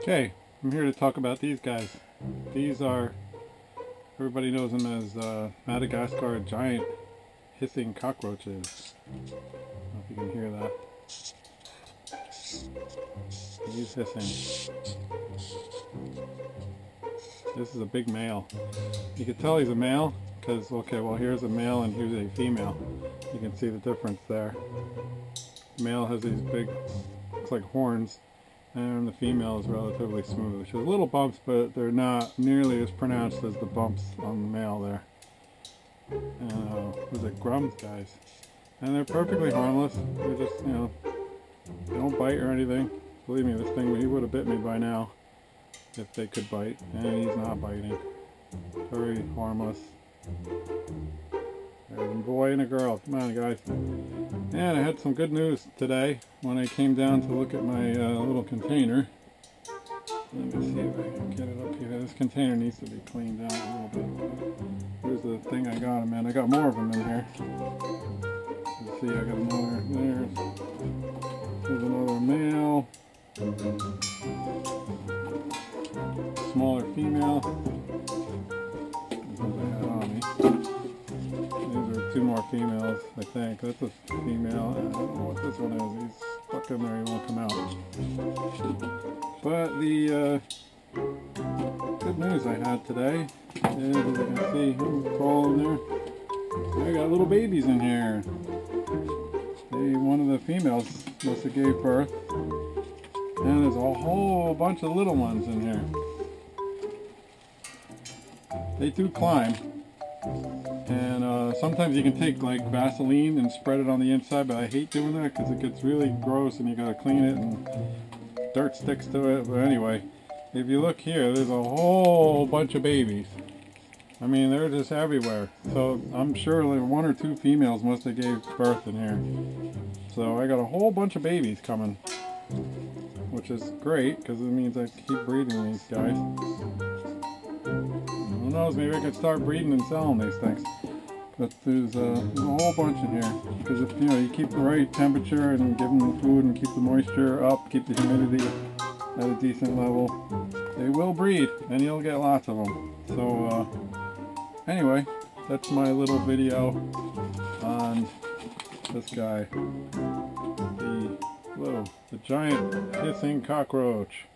Okay, I'm here to talk about these guys. These are, everybody knows them as Madagascar giant hissing cockroaches. I don't know if you can hear that. He's hissing. This is a big male. You can tell he's a male because, okay, well here's a male and here's a female. You can see the difference there. The male has these big, looks like horns, and the female is relatively smooth. She has little bumps, but they're not nearly as pronounced as the bumps on the male there. Those are Grums guys. And they're perfectly harmless. They're just, you know, they don't bite or anything. Believe me, this thing, he would have bit me by now if they could bite. And he's not biting. Very harmless. There's a boy and a girl. Come on, guys. And I had some good news today when I came down to look at my little container. Let me see if I can get it up here. This container needs to be cleaned out a little bit. Here's the thing I got them in. I got more of them in here. You see, I got another. There's another male. Smaller female. That's what I had on me. These are two more females, I think. That's a female. I don't know what this one is. He's stuck in there. He won't come out. But the good news I had today is, as you can see, who's crawling in there? I got little babies in here. One of the females must have gave birth. And there's a whole bunch of little ones in here. They do climb. And sometimes you can take like Vaseline and spread it on the inside, but I hate doing that because it gets really gross and you gotta clean it and dirt sticks to it. But anyway, if you look here, there's a whole bunch of babies. I mean, they're just everywhere. So I'm sure like one or two females must have gave birth in here. So I got a whole bunch of babies coming, which is great because it means I keep breeding these guys. Who knows, maybe I could start breeding and selling these things. But there's a whole bunch in here. Because if you keep the right temperature and give them the food and keep the moisture up, keep the humidity at a decent level, they will breed and you'll get lots of them. So anyway, that's my little video on this guy. The giant hissing cockroach.